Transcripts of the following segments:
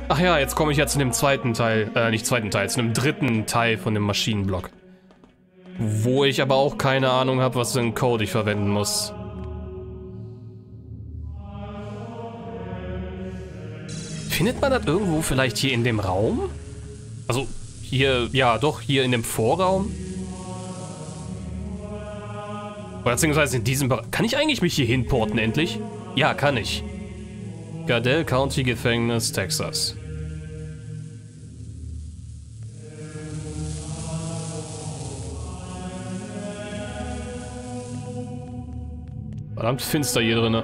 Ach ja, jetzt komme ich ja zu dem zweiten Teil, nicht zweiten Teil, zu dem dritten Teil von dem Maschinenblock. Wo ich aber auch keine Ahnung habe, was für einen Code ich verwenden muss. Findet man das irgendwo vielleicht hier in dem Raum? Also, hier, ja doch, hier in dem Vorraum? Oder beziehungsweise in diesem Bereich. Kann ich eigentlich mich hier hinporten endlich? Ja, kann ich. Gardell County Gefängnis, Texas. Verdammt finster hier drinne.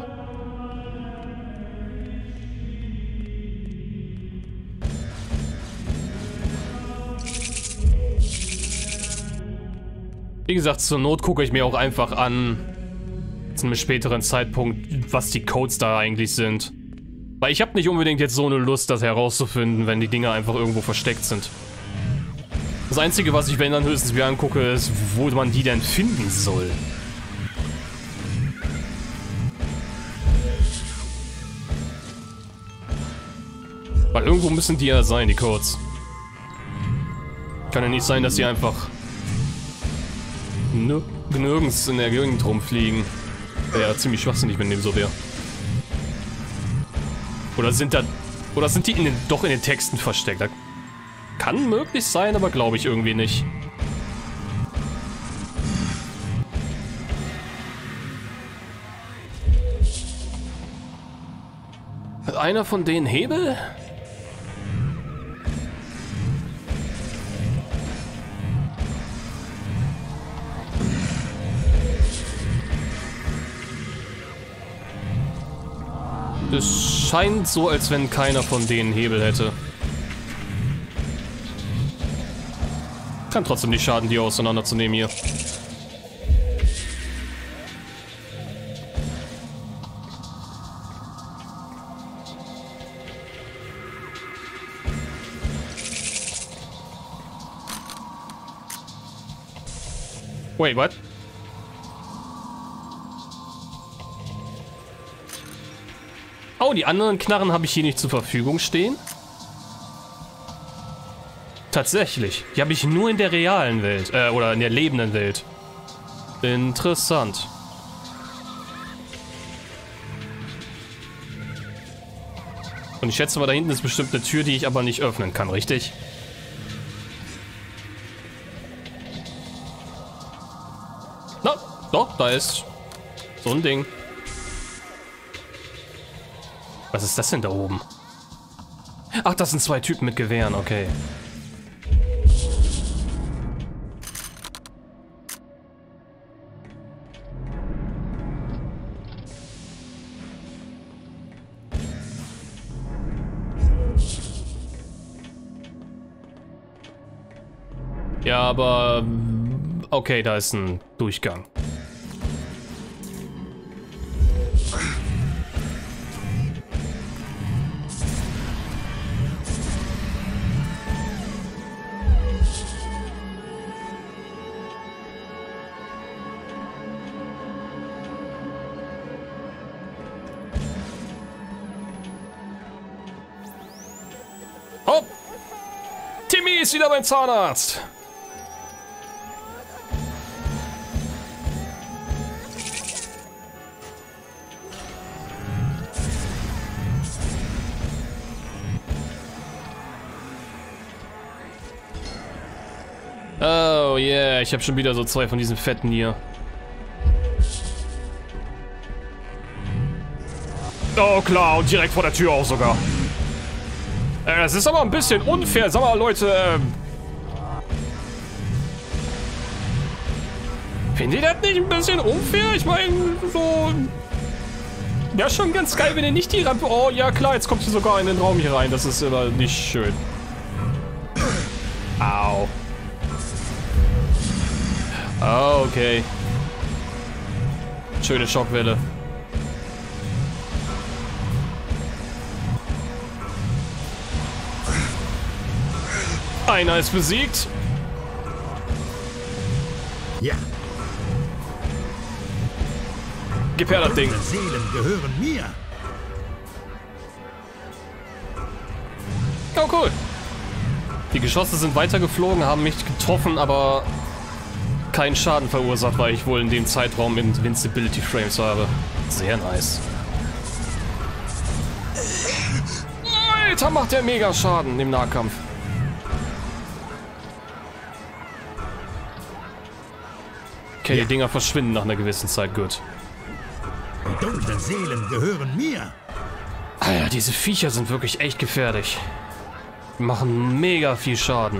Wie gesagt, zur Not gucke ich mir auch einfach an, zu einem späteren Zeitpunkt, was die Codes da eigentlich sind. Weil ich habe nicht unbedingt jetzt so eine Lust, das herauszufinden, wenn die Dinger einfach irgendwo versteckt sind. Das Einzige, was ich, wenn dann höchstens mir angucke, ist, wo man die denn finden soll. Weil irgendwo müssen die ja sein, die Codes. Kann ja nicht sein, dass die einfach nirgends in der Gegend rumfliegen. Wäre ja ziemlich schwachsinnig, wenn dem so wäre. Oder sind die doch in den Texten versteckt? Das kann möglich sein, aber glaube ich irgendwie nicht. Hat einer von denen Hebel? Es scheint so, als wenn keiner von denen Hebel hätte. Kann trotzdem nicht schaden, die auseinanderzunehmen hier. Wait, what? Oh, die anderen Knarren habe ich hier nicht zur Verfügung stehen. Tatsächlich. Die habe ich nur in der realen Welt. Oder in der lebenden Welt. Interessant. Und ich schätze mal, da hinten ist bestimmt eine Tür, die ich aber nicht öffnen kann, richtig? Na, doch, da ist so ein Ding. Was ist das denn da oben? Ach, das sind zwei Typen mit Gewehren, okay. Ja, aber... Okay, da ist ein Durchgang. Hopp! Timmy ist wieder beim Zahnarzt! Oh yeah, ich habe schon wieder so zwei von diesen Fetten hier. Oh klar, und direkt vor der Tür auch sogar. Das ist aber ein bisschen unfair. Sag mal, Leute, findet ihr das nicht ein bisschen unfair? Ich meine, so... Ja, schon ganz geil, wenn ihr nicht die Rampe... Oh, ja klar, jetzt kommt sie sogar in den Raum hier rein. Das ist immer nicht schön. Au. Oh, okay. Schöne Schockwelle. Einer ist besiegt. Ja. Gib her das Ding. Seelen gehören mir. Oh, cool. Die Geschosse sind weitergeflogen, haben mich getroffen, aber keinen Schaden verursacht, weil ich wohl in dem Zeitraum Invincibility Frames habe. Sehr nice. Alter, macht der mega Schaden im Nahkampf. Okay, die Dinger verschwinden nach einer gewissen Zeit, gut. Die dunklen Seelen gehören mir. Alter, diese Viecher sind wirklich echt gefährlich. Die machen mega viel Schaden.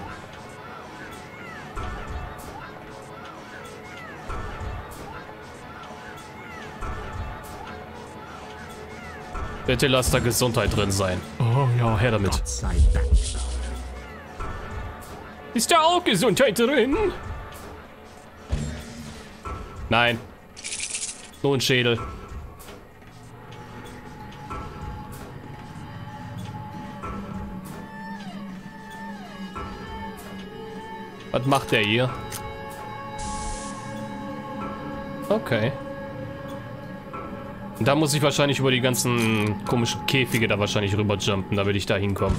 Bitte lasst da Gesundheit drin sein. Oh ja, her damit. Gott sei Dank. Ist da auch Gesundheit drin? Nein. Nur ein Schädel. Was macht der hier? Okay. Und da muss ich wahrscheinlich über die ganzen komischen Käfige da wahrscheinlich rüberjumpen, damit ich da hinkomme.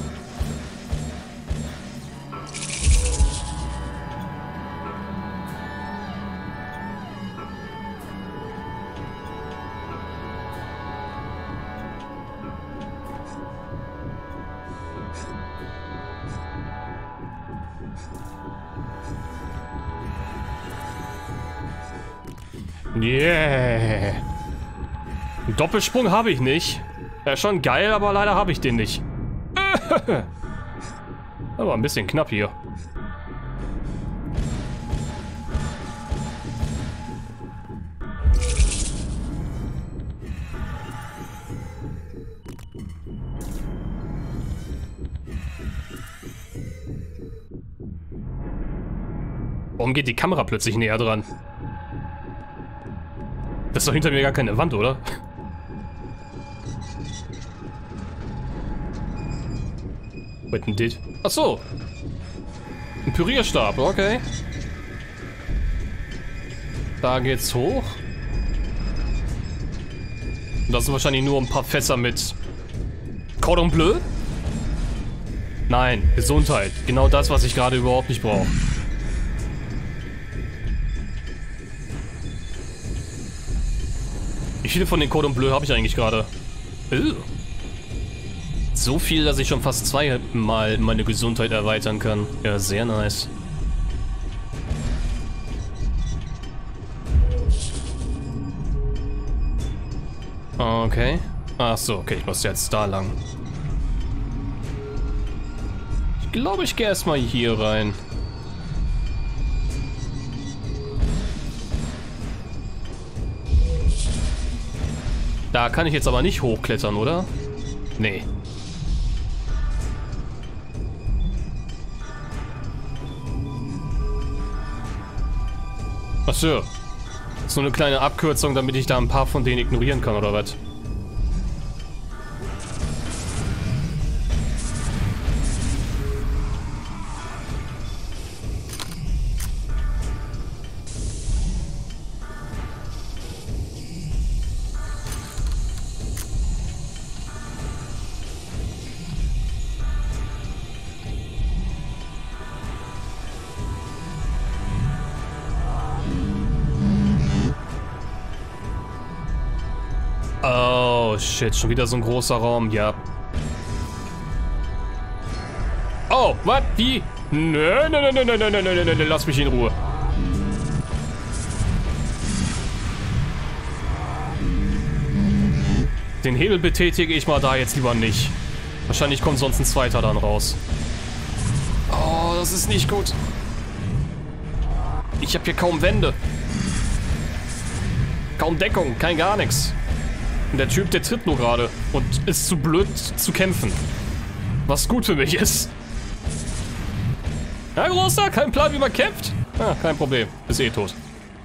Yeah. Einen Doppelsprung habe ich nicht. Wäre schon geil, aber leider habe ich den nicht. Aber ein bisschen knapp hier. Warum geht die Kamera plötzlich näher dran? Das ist doch hinter mir gar keine Wand, oder? Was denn das? Ach so. Ein Pürierstab, okay. Da geht's hoch. Und das sind wahrscheinlich nur ein paar Fässer mit Cordon Bleu? Nein, Gesundheit. Genau das, was ich gerade überhaupt nicht brauche. Wie viele von den Cordon Bleu habe ich eigentlich gerade? So viel, dass ich schon fast zweimal meine Gesundheit erweitern kann. Ja, sehr nice. Okay. Ach so, okay, ich muss jetzt da lang. Ich glaube, ich gehe erstmal hier rein. Da kann ich jetzt aber nicht hochklettern, oder? Nee. Ach so. So eine kleine Abkürzung, damit ich da ein paar von denen ignorieren kann, oder was? Oh, shit, schon wieder so ein großer Raum, ja. Oh, was? Wie? Nö, lass mich in Ruhe. Den Hebel betätige ich mal da jetzt lieber nicht. Wahrscheinlich kommt sonst ein zweiter dann raus. Oh, das ist nicht gut. Ich habe hier kaum Wände. Kaum Deckung, kein gar nichts. Und der Typ, der tritt nur gerade und ist zu blöd zu kämpfen. Was gut für mich ist. Ja, Großer, kein Plan, wie man kämpft? Ah, kein Problem. Ist eh tot.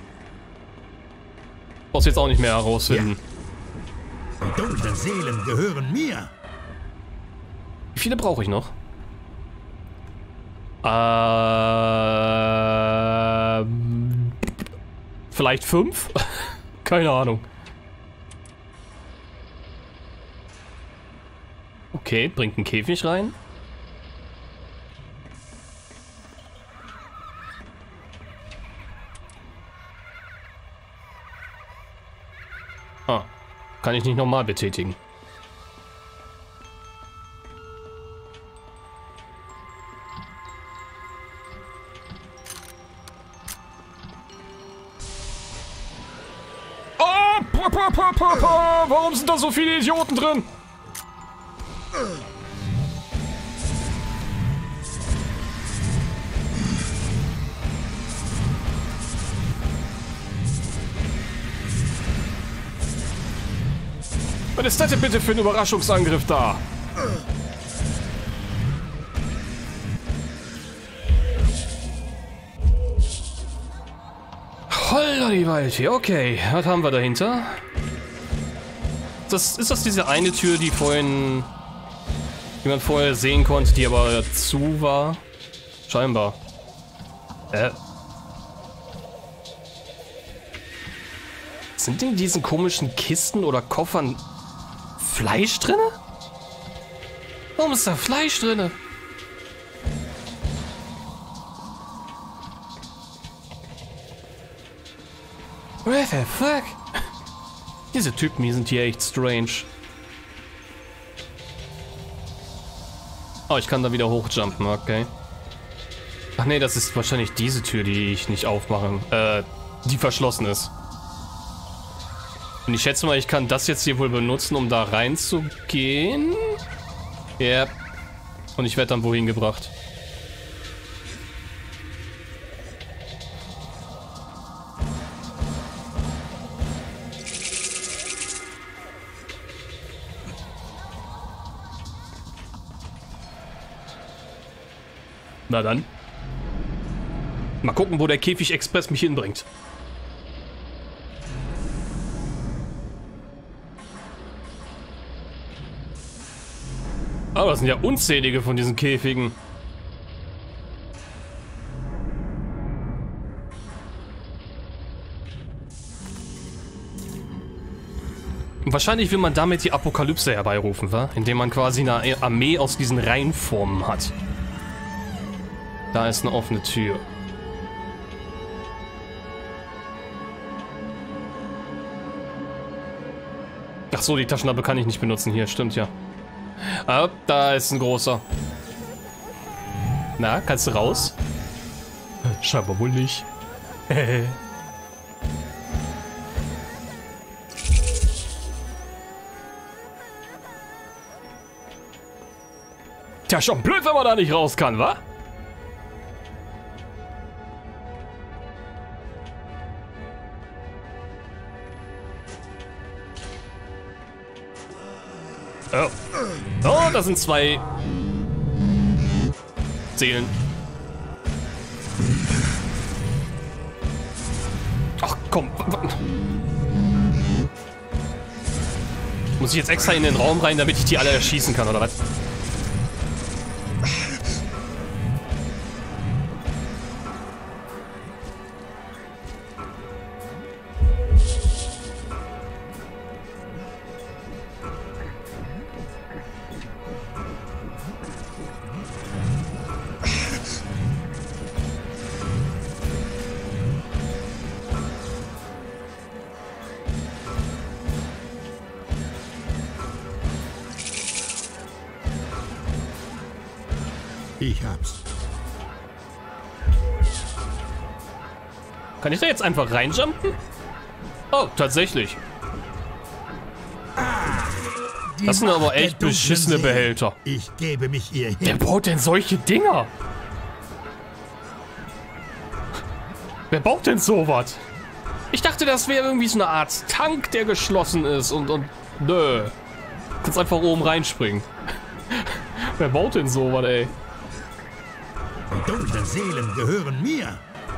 Brauchst jetzt auch nicht mehr herausfinden. Ja. Die dunklen Seelen gehören mir. Wie viele brauche ich noch? Vielleicht 5? Keine Ahnung. Okay, bringt einen Käfig rein. kann ich nicht nochmal betätigen. Warum sind da so viele Idioten drin? Was ist das denn bitte für ein Überraschungsangriff da? Holla die Waldfee, okay. Was haben wir dahinter? Ist das diese eine Tür, die man vorher sehen konnte, die aber zu war? Scheinbar. Sind in diesen komischen Kisten oder Koffern Fleisch drinne? Warum ist da Fleisch drinne? What the fuck? Diese Typen hier sind hier echt strange. Oh, ich kann da wieder hochjumpen, okay. Ach nee, das ist wahrscheinlich diese Tür, die ich nicht aufmache. Die verschlossen ist. Und ich schätze mal, ich kann das jetzt hier wohl benutzen, um da reinzugehen. Ja. Und ich werde dann wohin gebracht. Na dann. Mal gucken, wo der Käfig-Express mich hinbringt. Aber das sind ja unzählige von diesen Käfigen. Und wahrscheinlich will man damit die Apokalypse herbeirufen, wa? Indem man quasi eine Armee aus diesen Reihenformen hat. Da ist eine offene Tür. Ach so, die Taschenlampe kann ich nicht benutzen hier, stimmt ja. Ah, da ist ein großer. Na, kannst du raus? Scheinbar wohl nicht. Tja, schon blöd, wenn man da nicht raus kann, wa? Oh. Oh, da sind zwei Seelen. Ach komm. Muss ich jetzt extra in den Raum rein, damit ich die alle erschießen kann, oder was? Ich hab's. Kann ich da jetzt einfach reinjumpen? Oh, tatsächlich. Das sind aber echt beschissene Behälter. Ich gebe mich ihr hin. Wer baut denn solche Dinger? Wer baut denn sowas? Ich dachte, das wäre irgendwie so eine Art Tank, der geschlossen ist und nö. Du kannst einfach oben reinspringen. Wer baut denn sowas, ey? Die dunklen Seelen gehören mir.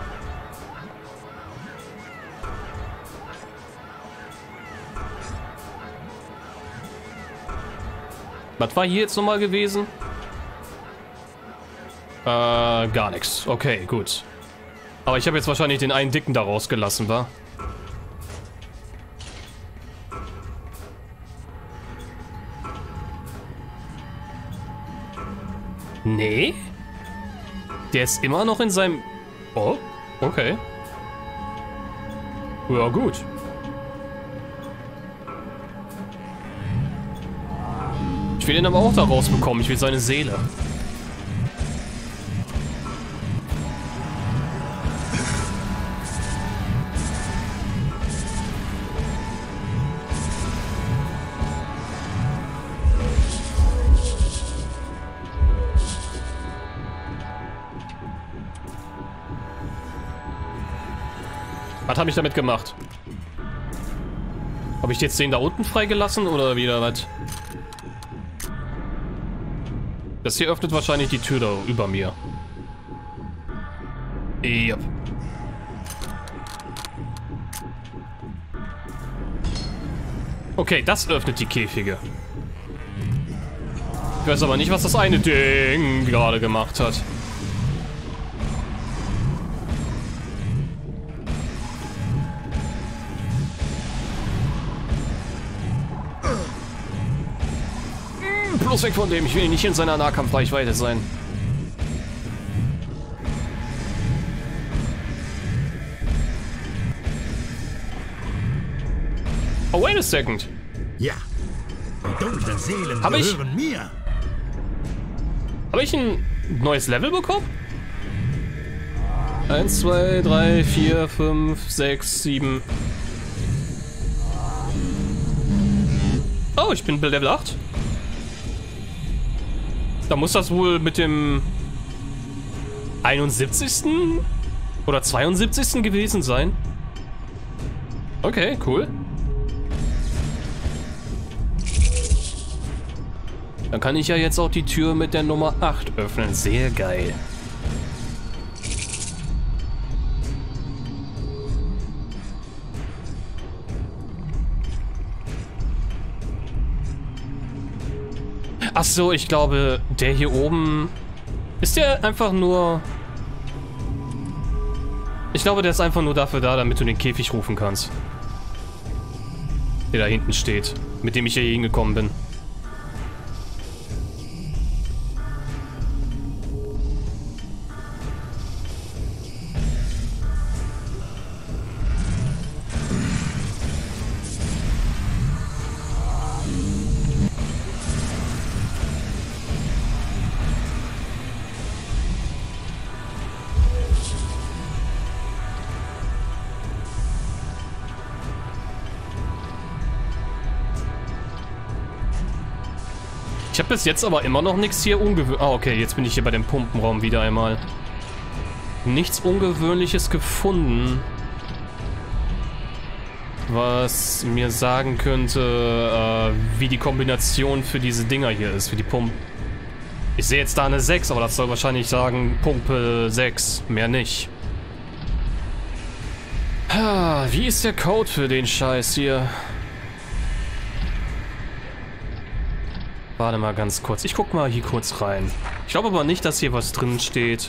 Was war hier jetzt nochmal gewesen? Gar nichts. Okay, gut. Aber ich habe jetzt wahrscheinlich den einen Dicken da rausgelassen, wa? Nee? Der ist immer noch in seinem... Oh, okay. Ja, gut. Ich will ihn aber auch da rausbekommen. Ich will seine Seele. Was habe ich damit gemacht? Habe ich jetzt den da unten freigelassen oder wieder was? Das hier öffnet wahrscheinlich die Tür da über mir. Yep. Okay, das öffnet die Käfige. Ich weiß aber nicht, was das eine Ding gerade gemacht hat. Bloß weg von dem, ich will nicht in seiner Nahkampfreichweite sein. Oh, wait a second. Ja. Die dunklen Seelen Hab ich- gehören mir. Habe ich ein neues Level bekommen? 1, 2, 3, 4, 5, 6, 7. Oh, ich bin bei Level 8. Da muss das wohl mit dem 71. oder 72. gewesen sein. Okay, cool. Dann kann ich ja jetzt auch die Tür mit der Nummer 8 öffnen. Sehr geil. Ach so, ich glaube, der hier oben... Ist der einfach nur... Ich glaube, der ist einfach nur dafür da, damit du den Käfig rufen kannst. Der da hinten steht, mit dem ich hier hingekommen bin. Ich habe bis jetzt aber immer noch nichts hier ungewöhnliches... Ah, okay, jetzt bin ich hier bei dem Pumpenraum wieder einmal. Nichts Ungewöhnliches gefunden, was mir sagen könnte, wie die Kombination für diese Dinger hier ist, für die Pumpen. Ich sehe jetzt da eine 6, aber das soll wahrscheinlich sagen Pumpe 6, mehr nicht. Wie ist der Code für den Scheiß hier? Warte mal ganz kurz. Ich guck mal hier kurz rein. Ich glaube aber nicht, dass hier was drin steht.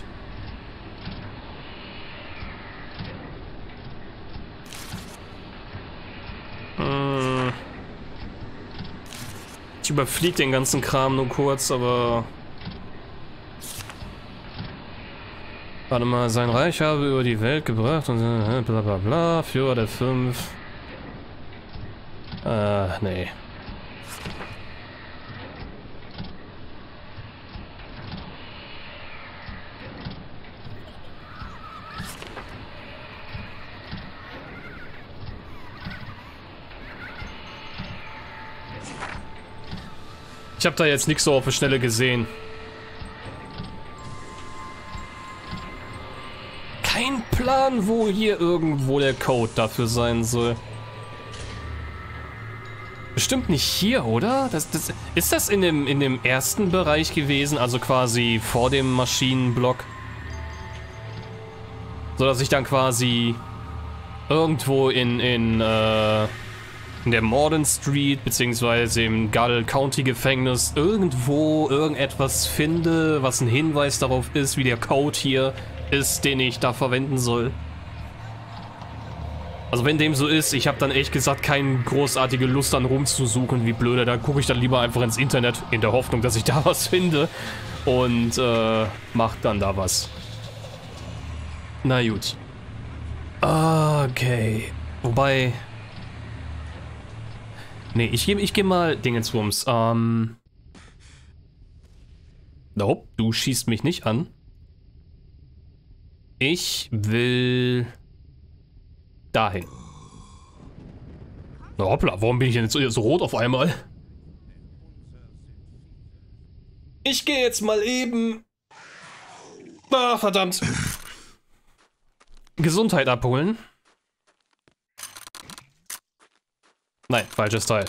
Ich überfliege den ganzen Kram nur kurz, aber... Warte mal, sein Reich habe über die Welt gebracht und bla bla bla. Führer der 5. Nee. Ich habe da jetzt nichts so auf die Schnelle gesehen. Kein Plan, wo hier irgendwo der Code dafür sein soll. Bestimmt nicht hier, oder? Ist das in dem ersten Bereich gewesen, also quasi vor dem Maschinenblock? So dass ich dann quasi irgendwo in der Morden Street, beziehungsweise im Gull County Gefängnis irgendwo irgendetwas finde, was ein Hinweis darauf ist, wie der Code hier ist, den ich da verwenden soll. Also wenn dem so ist, ich habe dann echt gesagt keine großartige Lust dann rumzusuchen, wie blöde, dann gucke ich dann lieber einfach ins Internet, in der Hoffnung, dass ich da was finde und mach dann da was. Na gut. Okay. Wobei... Nee, ich geh mal Dingenswumms. Nope, du schießt mich nicht an. Ich will dahin. Na hoppla, warum bin ich denn jetzt so rot auf einmal? Ich gehe jetzt mal eben. Ah, verdammt. Gesundheit abholen. Nein, falsches Teil.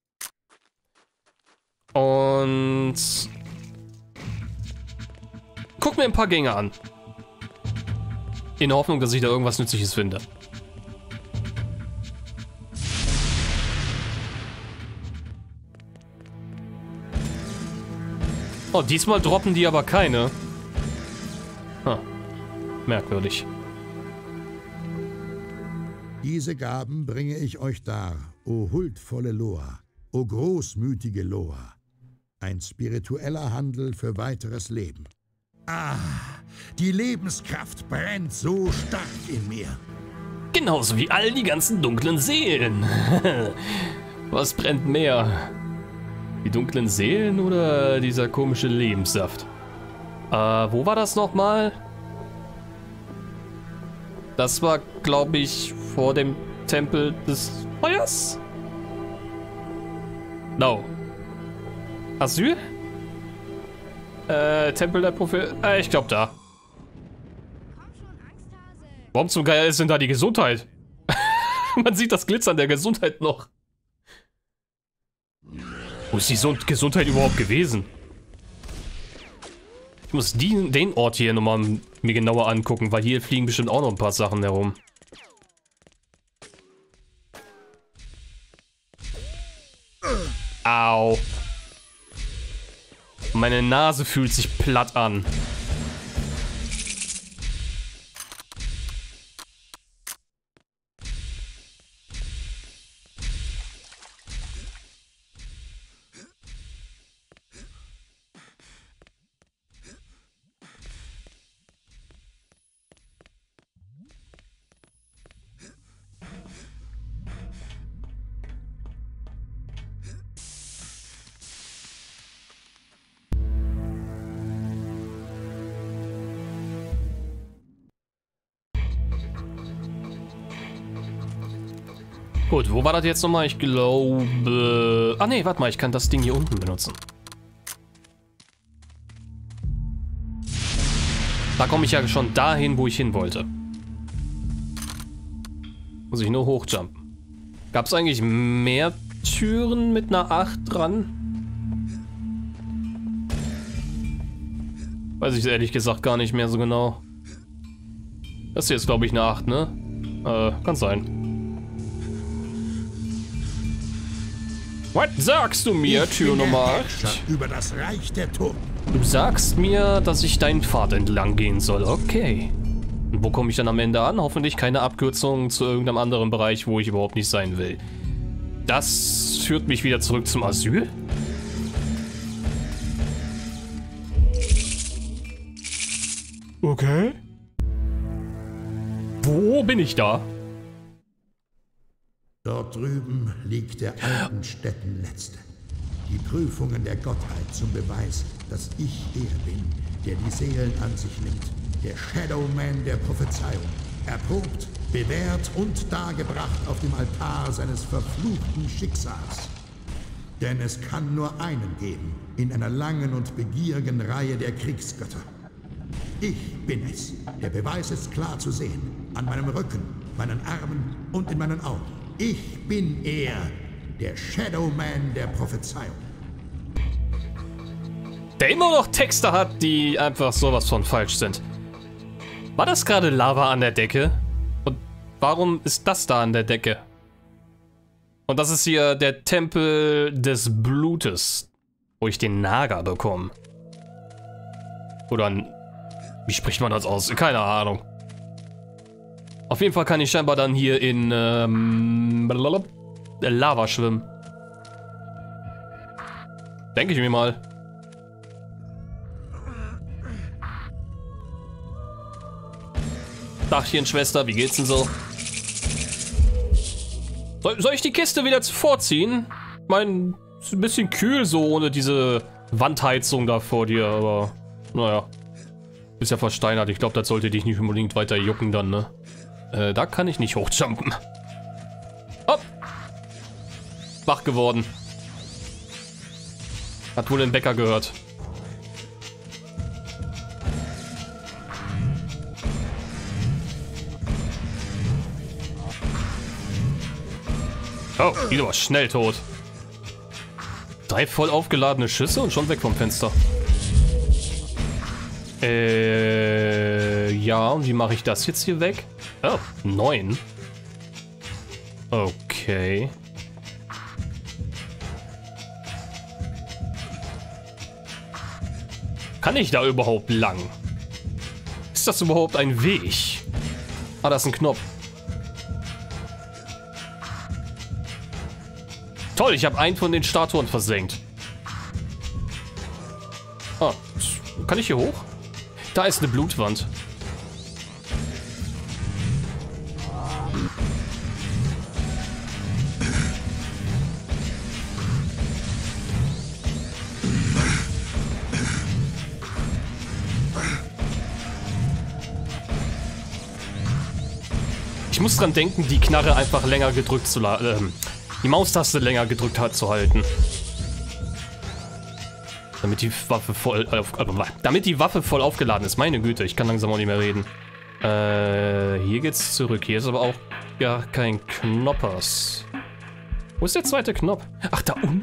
Und guck mir ein paar Gänge an. In der Hoffnung, dass ich da irgendwas Nützliches finde. Oh, diesmal droppen die aber keine. Hm. Merkwürdig. Diese Gaben bringe ich euch dar, o huldvolle Loa, o großmütige Loa. Ein spiritueller Handel für weiteres Leben. Ah, die Lebenskraft brennt so stark in mir. Genauso wie all die ganzen dunklen Seelen. Was brennt mehr? Die dunklen Seelen oder dieser komische Lebenssaft? Wo war das nochmal? Das war, glaube ich, vor dem Tempel des Feuers? No. Asyl? Tempel der Prophet. Ich glaube da. Warum zum Geier ist denn da die Gesundheit? Man sieht das Glitzern der Gesundheit noch. Wo ist die Gesundheit überhaupt gewesen? Ich muss den Ort hier nochmal mir genauer angucken, weil hier fliegen bestimmt auch noch ein paar Sachen herum. Au. Meine Nase fühlt sich platt an. Gut, wo war das jetzt nochmal? Ich glaube... Ah ne, warte mal, ich kann das Ding hier unten benutzen. Da komme ich ja schon dahin, wo ich hin wollte. Muss ich nur hochjumpen. Gab es eigentlich mehr Türen mit einer 8 dran? Weiß ich ehrlich gesagt gar nicht mehr so genau. Das hier ist, glaube ich, eine 8, ne? Kann sein. Was sagst du mir, Tür Nummer 8? Über das Reich der Toten. Du sagst mir, dass ich deinen Pfad entlang gehen soll. Okay. Und wo komme ich dann am Ende an? Hoffentlich keine Abkürzung zu irgendeinem anderen Bereich, wo ich überhaupt nicht sein will. Das führt mich wieder zurück zum Asyl? Okay. Wo bin ich da? Dort drüben liegt der alten Stätten Letzte. Die Prüfungen der Gottheit zum Beweis, dass ich er bin, der die Seelen an sich nimmt. Der Shadowman der Prophezeiung. Erprobt, bewährt und dargebracht auf dem Altar seines verfluchten Schicksals. Denn es kann nur einen geben in einer langen und begierigen Reihe der Kriegsgötter. Ich bin es. Der Beweis ist klar zu sehen. An meinem Rücken, meinen Armen und in meinen Augen. Ich bin er, der Shadowman der Prophezeiung. Der immer noch Texte hat, die einfach sowas von falsch sind. War das gerade Lava an der Decke? Und warum ist das da an der Decke? Und das ist hier der Tempel des Blutes, wo ich den Naga bekomme. Oder, wie spricht man das aus? Keine Ahnung. Auf jeden Fall kann ich scheinbar dann hier in Lava schwimmen. Denke ich mir mal. Dachchen, Schwester, wie geht's denn so? Soll ich die Kiste wieder vorziehen? Ich meine, ist ein bisschen kühl so ohne diese Wandheizung da vor dir, aber naja. Ist ja versteinert. Ich glaube, das sollte dich nicht unbedingt weiter jucken dann, ne? Da kann ich nicht hochjumpen. Hopp! Wach geworden. Hat wohl den Bäcker gehört. Oh, die war schnell tot. 3 voll aufgeladene Schüsse und schon weg vom Fenster. Ja, und wie mache ich das jetzt hier weg? Oh, 9. Okay. Kann ich da überhaupt lang? Ist das überhaupt ein Weg? Ah, da ist ein Knopf. Toll, ich habe einen von den Statuen versenkt. Ah, kann ich hier hoch? Da ist eine Blutwand. Ich muss dran denken, die Knarre einfach länger gedrückt zu die Maustaste länger gedrückt zu halten. Damit die Waffe voll aufgeladen ist. Meine Güte, ich kann langsam auch nicht mehr reden. Hier geht's zurück. Hier ist aber auch gar kein Knoppers. Wo ist der zweite Knopf? Ach, da unten.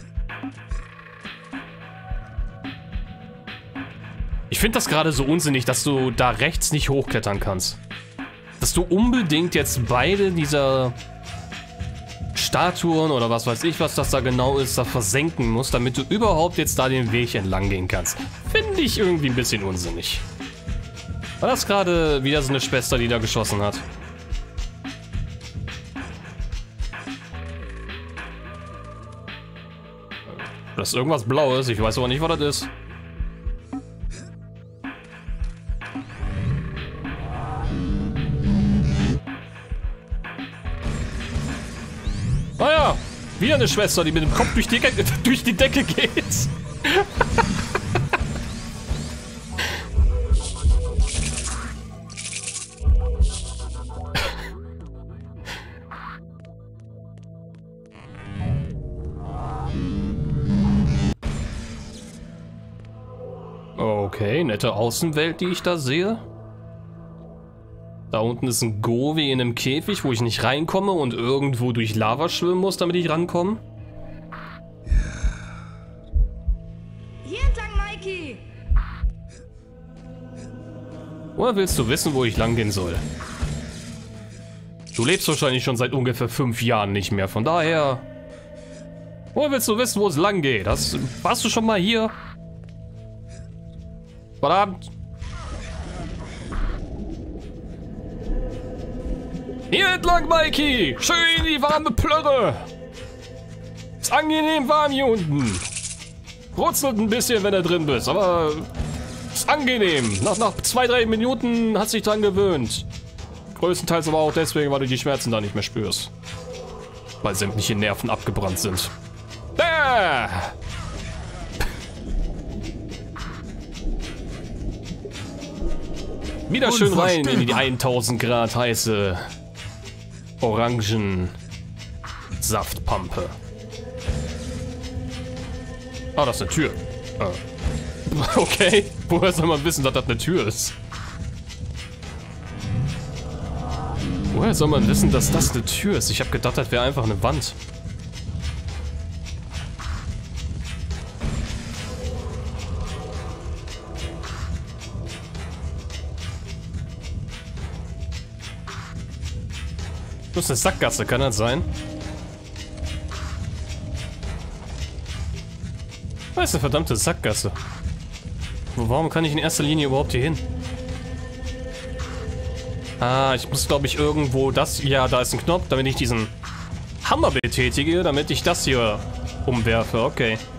Ich finde das gerade so unsinnig, dass du da rechts nicht hochklettern kannst. Dass du unbedingt jetzt beide dieser Statuen oder was weiß ich, was das da genau ist, da versenken musst, damit du überhaupt jetzt da den Weg entlang gehen kannst. Finde ich irgendwie ein bisschen unsinnig. War das gerade wieder so eine Schwester, die da geschossen hat? Das ist irgendwas Blaues, ich weiß aber nicht, was das ist. Naja, wieder eine Schwester, die mit dem Kopf durch die Decke geht. Okay, nette Außenwelt, die ich da sehe. Da unten ist ein Govi in einem Käfig, wo ich nicht reinkomme und irgendwo durch Lava schwimmen muss, damit ich rankomme. Hier entlang, Mikey! Oder willst du wissen, wo ich lang gehen soll? Du lebst wahrscheinlich schon seit ungefähr 5 Jahren nicht mehr, von daher... Oder willst du wissen, wo es lang geht? Warst du schon mal hier? Verdammt! Hier entlang, Mikey! Schön in die warme Plörre! Ist angenehm warm hier unten. Brutzelt ein bisschen, wenn du drin bist, aber ist angenehm. Nach 2-3 Minuten hast du dich dran gewöhnt. Größtenteils aber auch deswegen, weil du die Schmerzen da nicht mehr spürst. Weil sämtliche Nerven abgebrannt sind. Wieder schön rein in die 1000 Grad heiße Orangensaftpampe. Ah, das ist eine Tür. Okay, woher soll man wissen, dass das eine Tür ist? Woher soll man wissen, dass das eine Tür ist? Ich habe gedacht, das wäre einfach eine Wand. Das ist eine Sackgasse, kann das sein? Das ist eine verdammte Sackgasse. Warum kann ich in erster Linie überhaupt hier hin? Ah, ich muss, glaube ich, irgendwo das... Ja, da ist ein Knopf, damit ich diesen Hammer betätige, damit ich das hier umwerfe. Okay.